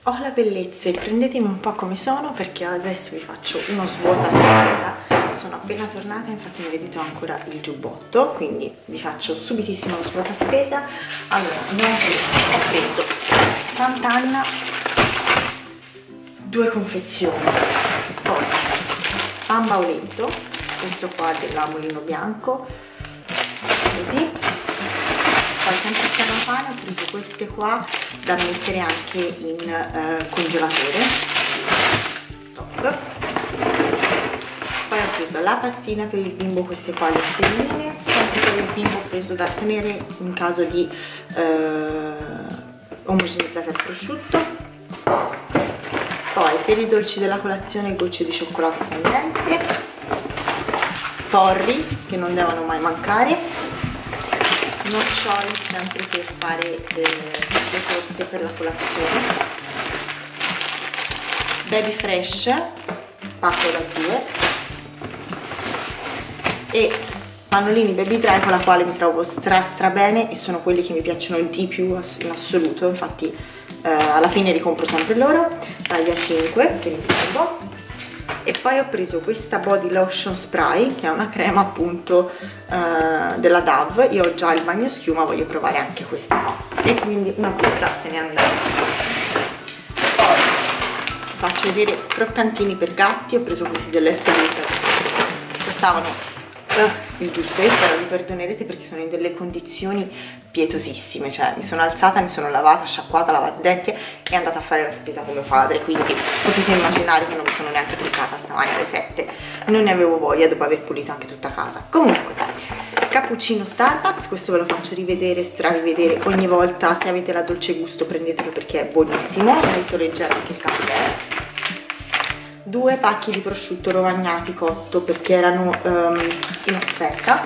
Oh la bellezze, prendetemi un po' come sono perché adesso vi faccio uno svuota spesa. Sono appena tornata, infatti mi vedete ancora il giubbotto, quindi vi faccio subitissimo lo svuota spesa. Allora, ho preso Sant'Anna 2 confezioni, poi pan Bauletto, questo qua della Mulino Bianco, così. Poi sempre il piano pane ho preso queste qua da mettere anche in congelatore. Top. Poi ho preso la pastina per il bimbo, queste qua le stelline, sempre per il bimbo ho preso da tenere in caso di omogenizzare il prosciutto. Poi per i dolci della colazione gocce di cioccolato fondente, porri che non devono mai mancare, nocciole sempre per fare le torte per la colazione, Baby Fresh pacco da 2 e pannolini Baby Dry con la quale mi trovo stra bene e sono quelli che mi piacciono di più in assoluto, infatti alla fine ricompro sempre loro, taglia 5 per il bimbo. E poi ho preso questa body lotion spray che è una crema appunto della Dove. Io ho già il bagno schiuma, voglio provare anche questa qua e quindi una questa se ne andrà. Poi faccio vedere croccantini per gatti, ho preso questi dell'S-Liter, costavano il giusto, io spero vi perdonerete perché sono in delle condizioni pietosissime, cioè mi sono alzata, mi sono lavata, sciacquata, lavata i denti e andata a fare la spesa come padre, quindi potete immaginare che non mi sono neanche truccata stamani alle 7, non ne avevo voglia dopo aver pulito anche tutta casa. Comunque, cappuccino Starbucks, questo ve lo faccio rivedere, strarivedere ogni volta, se avete la dolce gusto prendetelo perché è buonissimo, molto leggero anche il caffè. 2 pacchi di prosciutto rovagnati cotto perché erano in offerta,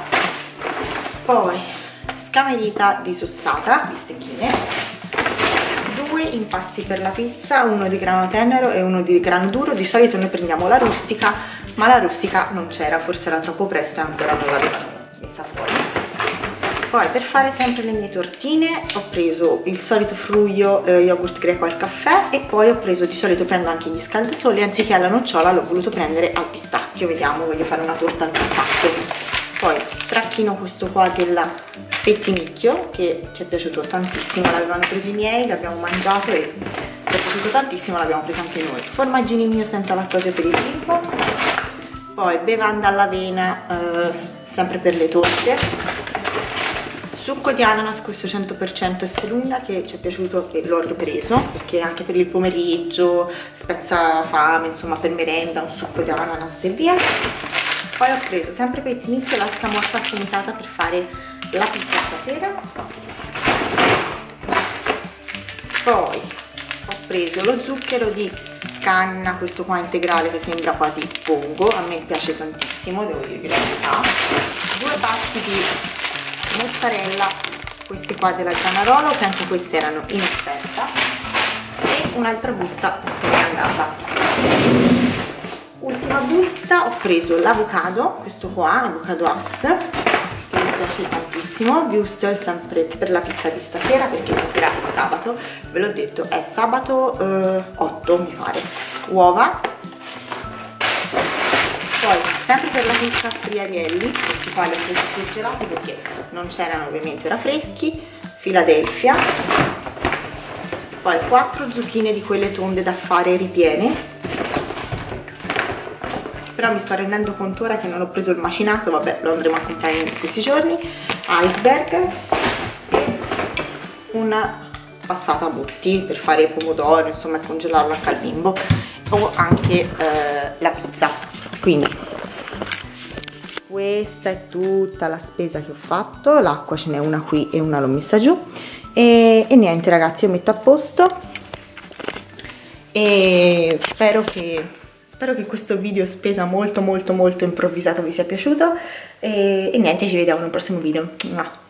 poi scamerita disossata di stecchine, 2 impasti per la pizza, uno di grano tenero e uno di grano duro. Di solito noi prendiamo la rustica, ma la rustica non c'era, forse era troppo presto e ancora non l'avevano messa fuori. Poi per fare sempre le mie tortine ho preso il solito fruio yogurt greco al caffè e poi ho preso, di solito prendo anche gli scaldasoli, anziché alla nocciola l'ho voluto prendere al pistacchio, vediamo, voglio fare una torta al pistacchio. Poi stracchino questo qua della Pettinicchio che ci è piaciuto tantissimo, l'avevano preso i miei, l'abbiamo mangiato e ci è piaciuto tantissimo, l'abbiamo preso anche noi. Formaggini mio senza lattosio per il bimbo, poi bevanda all'avena sempre per le torte, succo di ananas, questo 100% Esselunga che ci è piaciuto e l'ho ripreso perché anche per il pomeriggio spezza fame, insomma per merenda un succo di ananas e via. Poi ho preso sempre per il nicchio la scamorza affumitata per fare la pizza stasera. Poi ho preso lo zucchero di canna, questo qua integrale che sembra quasi pongo, a me piace tantissimo, devo dirvi la verità. 2 pacchi di mozzarella, questi qua della Granarolo, che anche queste erano in offerta, e un'altra busta se n'è andata. Ultima busta, ho preso l'avocado, questo qua, l'avocado As, che mi piace tantissimo, Wustel sempre per la pizza di stasera perché stasera è sabato, ve l'ho detto, è sabato 8 mi pare. Uova, poi sempre per la pizza friarielli, questi qua li ho presi surgelati perché non c'erano ovviamente, ora freschi, Philadelphia, poi 4 zucchine di quelle tonde da fare ripiene, però mi sto rendendo conto ora che non ho preso il macinato, vabbè lo andremo a comprare in questi giorni, iceberg e una passata a butti per fare il pomodoro, insomma congelarlo anche al bimbo, o anche la pizza. Quindi questa è tutta la spesa che ho fatto, l'acqua ce n'è una qui e una l'ho messa giù e niente ragazzi, io metto a posto e spero che questo video spesa molto improvvisato vi sia piaciuto e niente, ci vediamo nel prossimo video.